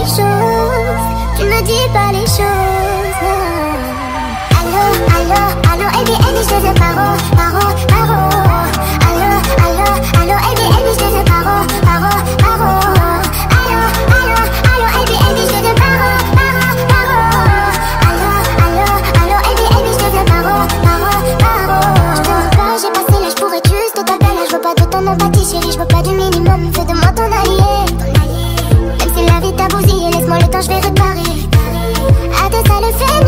les choses, tu me dis pas les choses. Allô, allô, allô, Elbi, Elbi, je te veux paro, paro, paro. Allô, allô, allô, Elbi, Elbi, je te veux paro, paro, paro. Allô, allô, allô, Elbi, Elbi, je te veux paro, paro, paro. Allô, allô, allô, Elbi, Elbi, je te veux paro, paro, paro. Je te veux pas, j'ai passé l'âge pour être juste total. Je veux pas de ton empathie, chérie, je veux pas du minimum. Fais de moi ton allié. Même si la vie t'a bousillé, laisse-moi le temps, je vais réparer. À deux, ça le fait.